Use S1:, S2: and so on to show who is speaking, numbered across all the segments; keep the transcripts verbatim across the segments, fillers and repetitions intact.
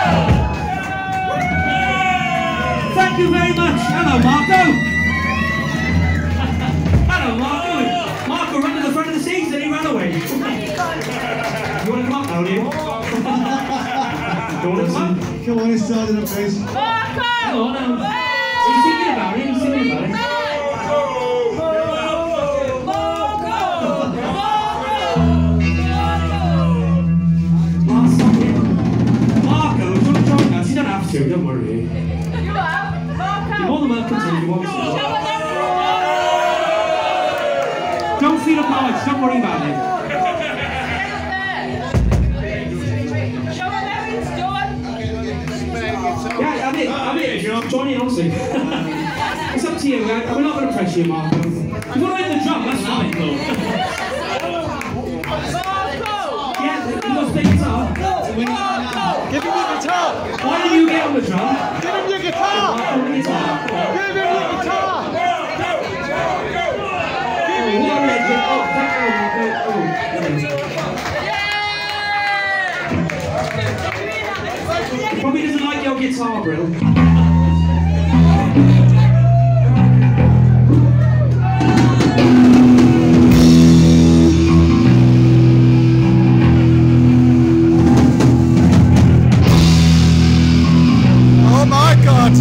S1: Thank you very much. Hello, Marco. Hello, Marco. Marco ran to the front of the seats and he ran away. You want to come up now, do you? Do you want to come up?
S2: Come on inside in a place.
S1: Marco! Hang on, um, he's thinking about it, he's thinking about it. Don't worry.
S3: You are? Marco!
S1: You're more than welcome to you want to. Don't feel obliged, don't worry about it.
S3: Show him how it's done!
S1: Yeah, I'm it, I'm it, you know, Johnny, honestly. It's up to you, we're not going to press you, Marco. If you want to hit the drum, that's fine, though.
S3: Marco!
S1: Yeah, you got to play guitar.
S2: Give him your guitar!
S1: Why don't you get on the drum?
S2: Give him your guitar!
S1: On the guitar.
S2: Give him your guitar! Give him your guitar!
S1: Oh, thank you. Oh, oh. He probably doesn't like your guitar, Brill.
S2: Oh my God!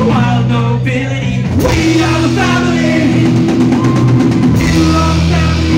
S1: We are the family. You are the family.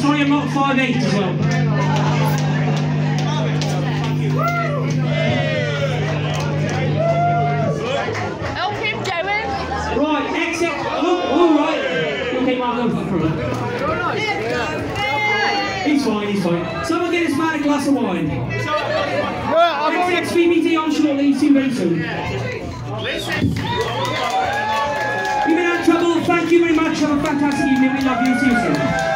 S1: try and mark five eight as well.
S3: Help him, Joey.
S1: Right, exit. Oh, all right. Okay, Mark, go for it. He's fine, he's fine. Someone get this man a glass of wine.
S2: Yeah, I'm already.
S1: X V B T on shortly, see you very soon. You've been out of trouble. Thank you very much. Have a fantastic evening. We love you. See you soon.